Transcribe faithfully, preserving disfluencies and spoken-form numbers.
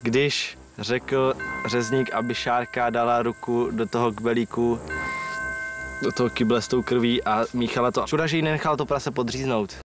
když řekl řezník, aby Šárka dala ruku do toho kbelíku, do toho kyble s tou krví a míchala to. Škoda, že jí nenechal to prase podříznout.